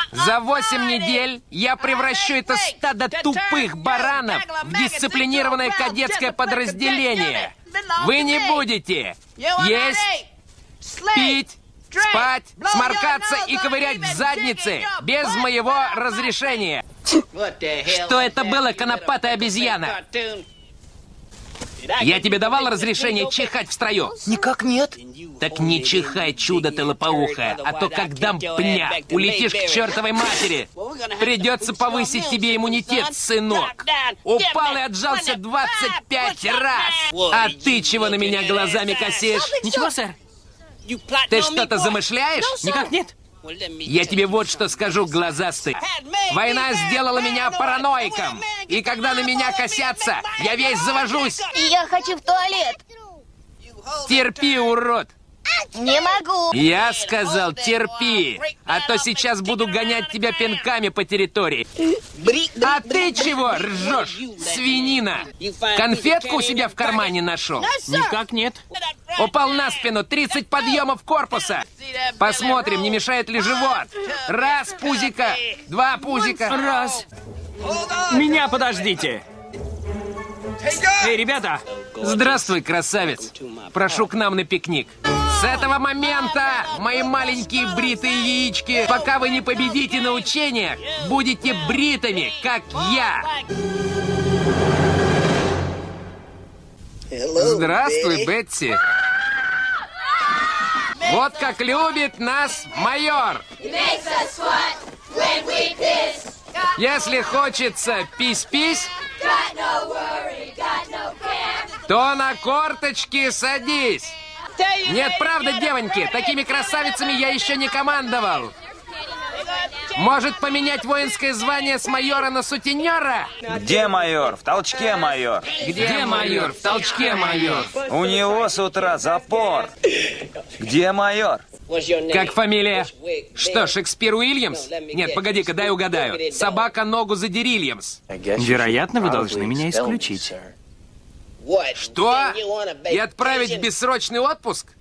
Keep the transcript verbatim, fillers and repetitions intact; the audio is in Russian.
За восемь недель я превращу это стадо тупых баранов в дисциплинированное кадетское подразделение. Вы не будете есть, пить, спать, сморкаться и ковырять в заднице без моего разрешения. Что это было, конопатая обезьяна? Я тебе давал разрешение чихать в строю? Никак нет. Так не чихай, чудо ты лопоухое, а то как дам пня, улетишь к чертовой матери. Придется повысить тебе иммунитет, сынок. Упал и отжался двадцать пять раз. А ты чего на меня глазами косишь? Ничего, сэр. Ты что-то замышляешь? Никак нет. Я тебе вот что скажу, глазастый. Война сделала меня параноиком. И когда на меня косятся, я весь завожусь. Я хочу в туалет. Терпи, урод. Не могу. Я сказал, терпи. А то сейчас буду гонять тебя пинками по территории. А ты чего ржешь, свинина? Конфетку у себя в кармане нашел? Никак нет. Упал на спину, тридцать подъемов корпуса. Посмотрим, не мешает ли живот. Раз пузика, два пузика. Раз. Меня подождите. Эй, ребята! Здравствуй, красавец. Прошу к нам на пикник. С этого момента, мои маленькие бритые яички, пока вы не победите на учениях, будете бритыми, как я. Здравствуй, Бетси. Вот как любит нас майор. Если хочется пись-пись, то на корточки садись. Нет, правда, девоньки, такими красавицами я еще не командовал. Может поменять воинское звание с майора на сутенера? Где майор? В толчке майор. Где, Где майор? В толчке майор. У него с утра запор. Где майор? Как фамилия? Что, Шекспир Уильямс? Нет, погоди-ка, дай угадаю. Собака ногу задери, Ильямс. Вероятно, вы должны меня исключить. Что? И отправить в бессрочный отпуск?